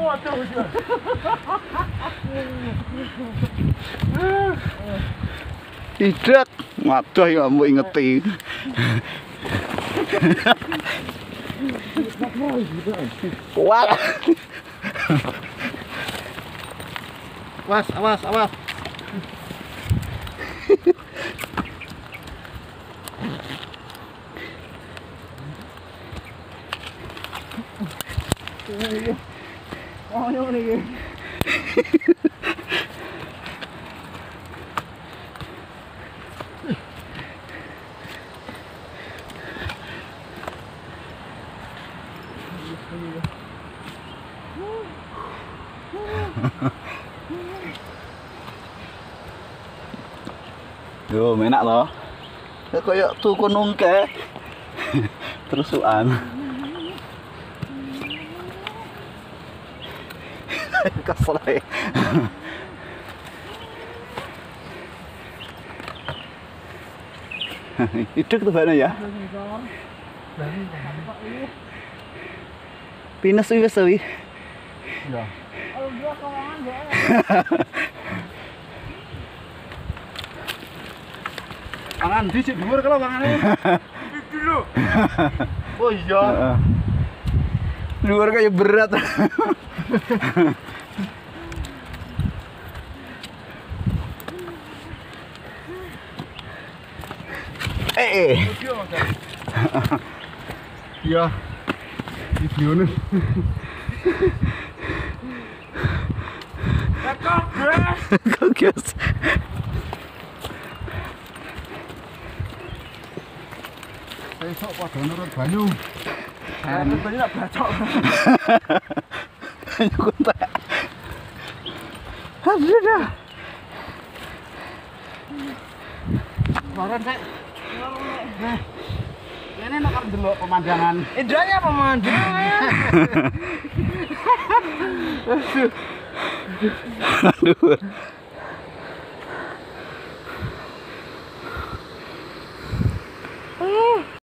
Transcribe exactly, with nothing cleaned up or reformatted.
Tidak, waduh ya mau ingeti. Kuat. Awas, awas, awas. Oh, yang ini. Yo, enak loh. Kayak tuh gunung ke. Terusuan. Kesel ya. Hidup tuh mana ya? Pinus suwi suwi. Ya. Angan di cek dhuwur kalau kangane. Iki lho. Oh iya. Dhuwur kayak berat. Eh. Iya. Videone. Kakak, guys. Esok pada nurut banyu. Saya tentunya tak bacok. Nyukun tak. Aduh dah. Baran saya. Nah, ini nak delok pemandangan. Indahnya pemandangan. Aduh. Uh.